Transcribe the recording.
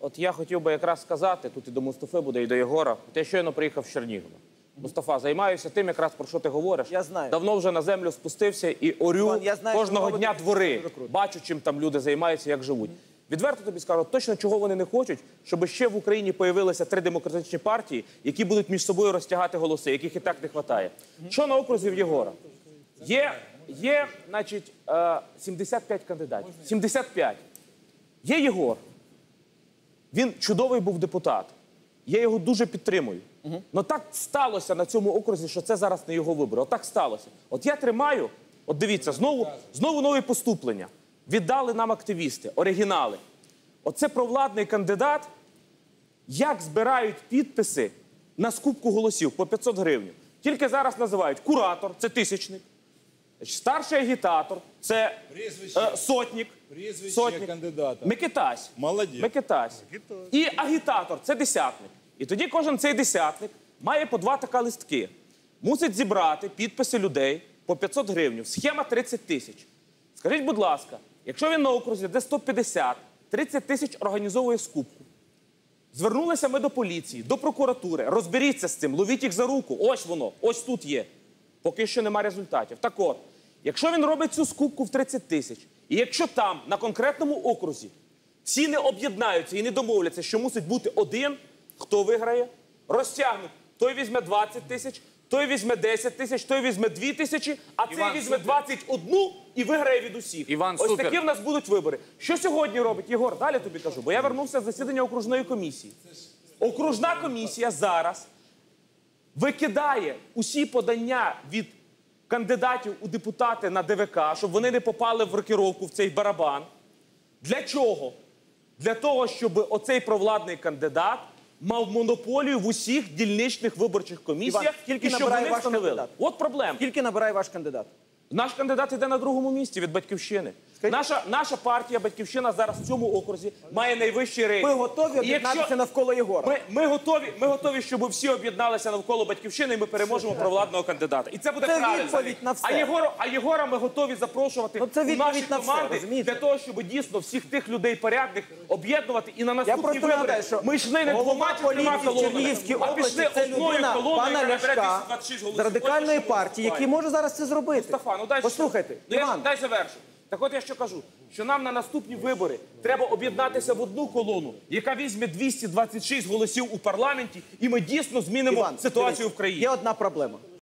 От я хотів би якраз сказати, тут і до Мустафи буде, і до Єгора. От я щойно приїхав з Чернігова. Мустафа, займаюся тим, якраз про що ти говориш. Я знаю. Давно вже на землю спустився і орю кожного дня двори. Бачу, чим там люди займаються, як живуть. Відверто тобі скажу, точно чого вони не хочуть, щоб ще в Україні появилися 3 демократичні партії, які будуть між собою розтягати голоси, яких і так не вистачає. Що на окрузі в Єгора? Є, значить, 75 кандидатів. 75. Є Єгор. Він чудовий був депутат. Я його дуже підтримую. Но так сталося на цьому окрузі, що це зараз не його вибори. От так сталося. От я тримаю, от дивіться, знову нові поступлення. Віддали нам активісти, оригінали. Оце провладний кандидат, як збирають підписи на скупку голосів по 500 гривень. Тільки зараз називають куратор, це тисячник, старший агітатор, це сотник, кандидата. Микитась. Молодець. Микитась. І агітатор, це десятник. І тоді кожен цей десятник має по 2 така листки. Мусить зібрати підписи людей по 500 гривень. Схема 30 тисяч. Скажіть, будь ласка, якщо він на окрузі, де 150, 30 тисяч організовує скупку. Звернулися ми до поліції, до прокуратури. Розберіться з цим, ловіть їх за руку. Ось воно, ось тут є. Поки що немає результатів. Так от, якщо він робить цю скупку в 30 тисяч, і якщо там, на конкретному окрузі, всі не об'єднаються і не домовляться, що мусить бути один, хто виграє? Розтягнуть. Той візьме 20 тисяч, той візьме 10 тисяч, той візьме 2 тисячі, а цей візьме 21 і виграє від усіх. Ось такі в нас будуть вибори. Що сьогодні робить? Єгор, далі тобі кажу, бо я вернувся з засідання окружної комісії. Окружна комісія зараз викидає усі подання від кандидатів у депутати на ДВК, щоб вони не попали в рокіровку, в цей барабан. Для чого? Для того, щоб оцей провладний кандидат мав монополію в усіх дільничних виборчих комісіях, і щоб вони встановили. От проблема. Скільки набирає ваш кандидат? Наш кандидат йде на 2-му місці від «Батьківщини». Наша партія «Батьківщина» зараз в цьому окрузі має найвищий рейтинг. Ви готові об'єднатися навколо Єгора? Ми готові, щоб всі об'єдналися навколо «Батьківщини» і ми переможемо провладного кандидата. І це буде правильно. Відповідь на все. А Єгора ми готові запрошувати у наші команди для того, щоб дійсно всіх тих людей порядних об'єднувати і на наступні вибори ми йшли не 2 чи 3 колонами, а пішли одною колоною, яка набере 226 голосів. З Радикальної партії, який може зараз це зробити. Мустафа, ну дай послухайте, Іван. Дай завершу. Так от я що кажу, що нам на наступні вибори треба об'єднатися в одну колону, яка візьме 226 голосів у парламенті, і ми дійсно змінимо ситуацію в країні. Є одна проблема.